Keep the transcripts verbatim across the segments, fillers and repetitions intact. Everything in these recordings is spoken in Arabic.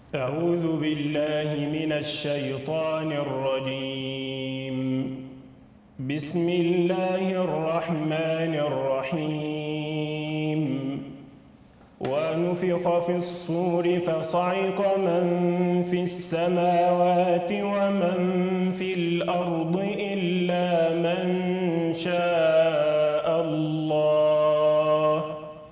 أعوذ بالله من الشيطان الرجيم. بسم الله الرحمن الرحيم. ونفخ في الصور فصعق من في السماوات ومن في الأرض إلا من شاء الله،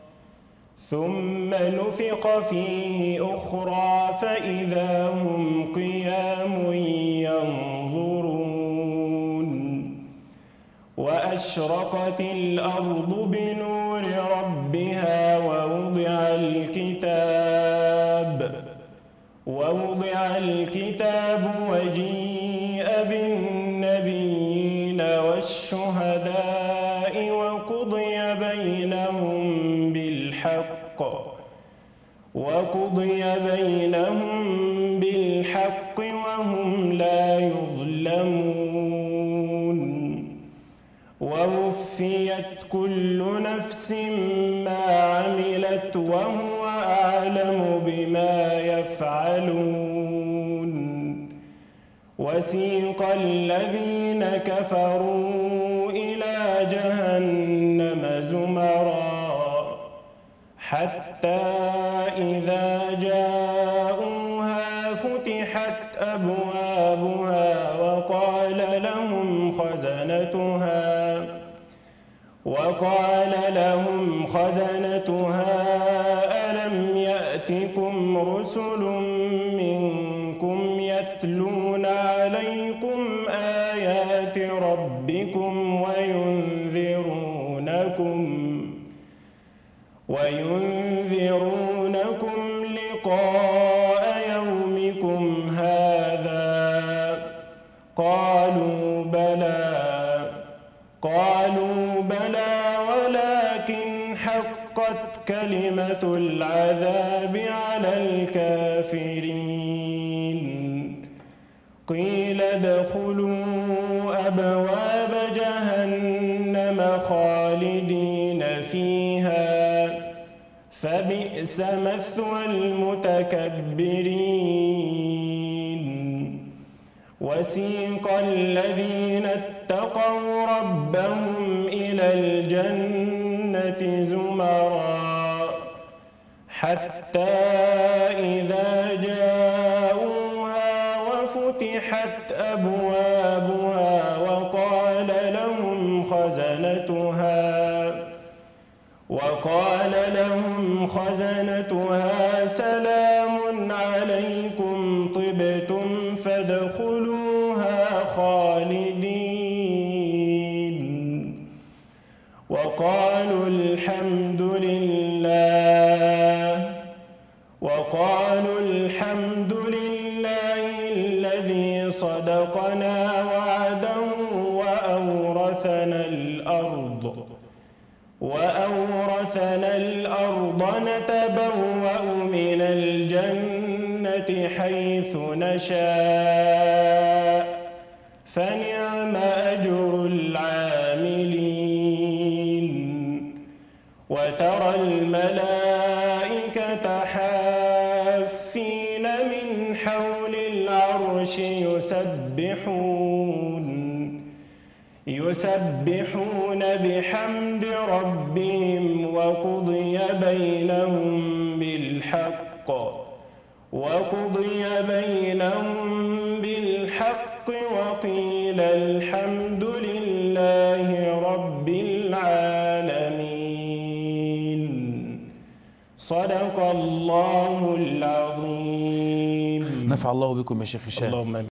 ثم نفخ فيه أخرى فإذا هم قيام ينظرون. وأشرقت الأرض بنور ربها ووضع الكتاب ووضع الكتاب وجيء بالنبيين والشهداء وقضي بينهم بالحق وقضي بينهم بالحق وهم لا يظلمون. ووفيت كل نفس ما عملت وهو أعلم بما يفعلون. وسيق الذين كفروا إلى جهنم زمرا حتى إذا جاءوها فتحت أبوابها وقال لهم خزنتها وقال لهم خزنتها ألم يأتكم رسل منكم يتلون عليكم آيات ربكم وينذرونكم وينذرونكم لقاء يومكم هذا؟ قالوا بلى قالوا بلى ولكن حقت كلمة العذاب على الكافرين. قيل ادخلوا أبواب جهنم خالدين فيها فبئس مثوى المتكبرين. وسيق الذين اتقوا ربهم إلى الجنة زمرا حتى إذا جاءوها وفتحت أبوابها وقال لهم خزنتها وقال لهم خزنتها سلام عليكم طبتم فادخلوها خالدين. وقالوا الحمد لله وقالوا الحمد لله الذي صدقنا وعده وأورثنا الأرض وأورثنا الأرض نتبوأ من الجنة حيث نشاء فنعم أجر العاملين. وترى الملائكة حافين من حول العرش يسبحون يسبحون بحمد ربهم وقضي بينهم بالحق وقضي بينهم بالحق وقيل الحمد لله رب العالمين. صدق الله العظيم. نفع الله بكم يا شيخ هشام.